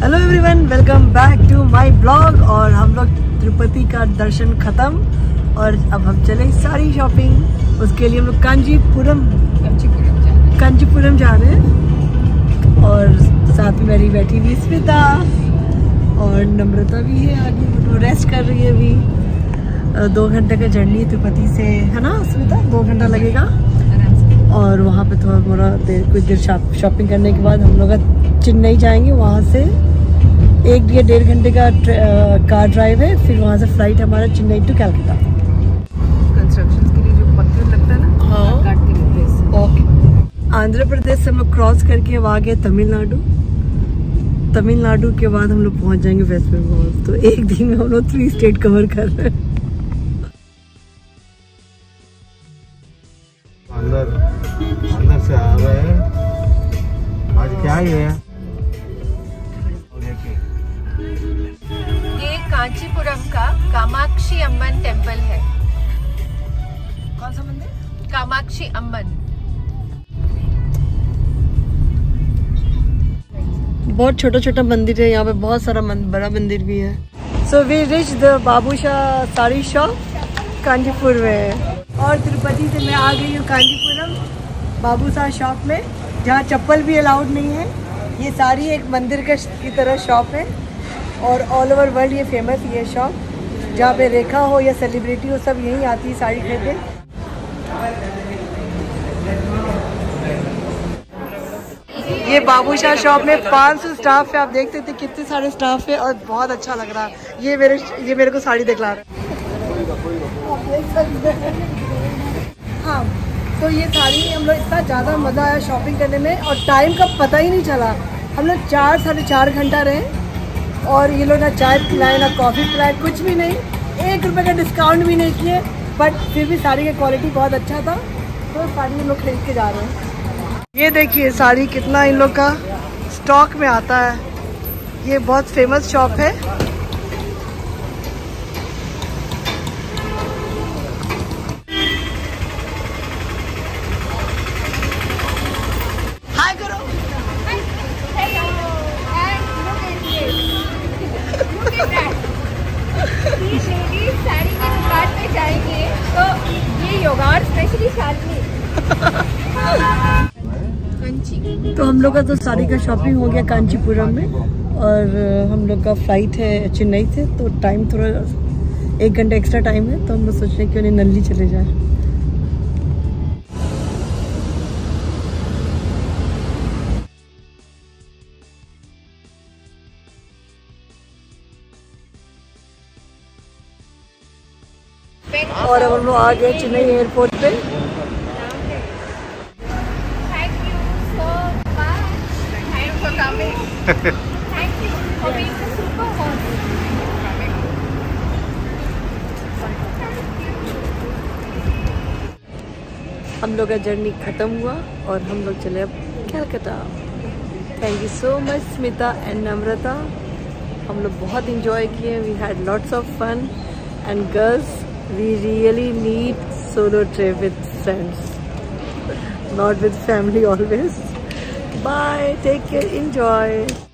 Hello everyone, welcome back to my blog. और हम लोग तिरुपति का दर्शन खत्म और अब हम चले सारी शॉपिंग। उसके लिए हम लोग कांचीपुरम जा रहे हैं। और साथ में मेरी बैठी हुई स्मिता और नम्रता भी है आगे, वो रेस्ट कर रही है अभी। 2 घंटे का जर्नी तिरुपति से है ना स्मिता, 2 घंटा लगेगा। और वहाँ पे थोड़ा कुछ देर शॉपिंग करने के बाद हम लोग चेन्नई जाएंगे। वहाँ से 1 या 1.5 घंटे का कार ड्राइव है, फिर वहाँ से फ्लाइट हमारा चेन्नई टू कलकत्ता। कंस्ट्रक्शन के लिए जो पत्थर लगता है ना, हाँ, काट के लगते हैं। ओके। आंध्र प्रदेश से हम लोग क्रॉस करके अब आ गए तमिलनाडु के बाद हम लोग पहुँच जाएंगे वेस्ट बंगाल। तो एक दिन में हम लोग 3 स्टेट कवर कर रहे हैं। अंदर से आ रहे हैं। आज क्या है? ये कांचीपुरम का कामाक्षी अम्बन टेम्पल है। कौन सा मंदिर? कामाक्षी अम्बन। बहुत छोटा छोटा मंदिर है यहाँ पे, बहुत सारा बड़ा मंदिर भी है। So we reach the Babushah sari shop Kanchipur में। और तिरुपति से मैं आ गई हूँ कांचीपुरम बाबूशाह शॉप में, जहाँ चप्पल भी अलाउड नहीं है। ये सारी एक मंदिर की तरह शॉप है और ऑल ओवर वर्ल्ड ये फेमस ये शॉप, जहाँ पे रेखा हो या सेलिब्रिटी हो सब यहीं आती है साड़ी खरीदे। ये बाबूशाह शॉप में 500 स्टाफ है। आप देख सकते कितने सारे स्टाफ है और बहुत अच्छा लग रहा है। ये मेरे को साड़ी दिखला रहा है, आप देख सकते हैं। हाँ, तो ये साड़ी हम लोग इतना ज़्यादा मज़ा आया शॉपिंग करने में और टाइम का पता ही नहीं चला। हम लोग 4 - 4.5 घंटा रहे और ये लोग ना चाय पिलाए ना कॉफ़ी पिलाए, कुछ भी नहीं। 1 रुपये का डिस्काउंट भी नहीं किए, बट फिर भी साड़ी का क्वालिटी बहुत अच्छा था, तो साड़ी हम लोग खरीद के जा रहे हैं। ये देखिए साड़ी कितना इन लोग का स्टॉक में आता है। ये बहुत फेमस शॉप है। हाय करो। साड़ी की दुकान पे जाएंगे तो ये योगा स्पेशली साड़ी। तो हम लोग का तो साड़ी का शॉपिंग हो गया कांचीपुरम में और हम लोग का फ्लाइट है चेन्नई से, तो टाइम थोड़ा 1 घंटा एक्स्ट्रा टाइम है, तो हम लोग सोच रहे हैं कि उन्हें नल्ली चले जाए। और अब हम लोग आ गए चेन्नई एयरपोर्ट पे। हम लोग का जर्नी खत्म हुआ और हम लोग चले अब Calcutta. Thank you so much Smita and Namrata. हम लोग बहुत इंजॉय किए। We had lots of fun and girls we really need solo trip with friends, not with family always. Bye, take care, enjoy.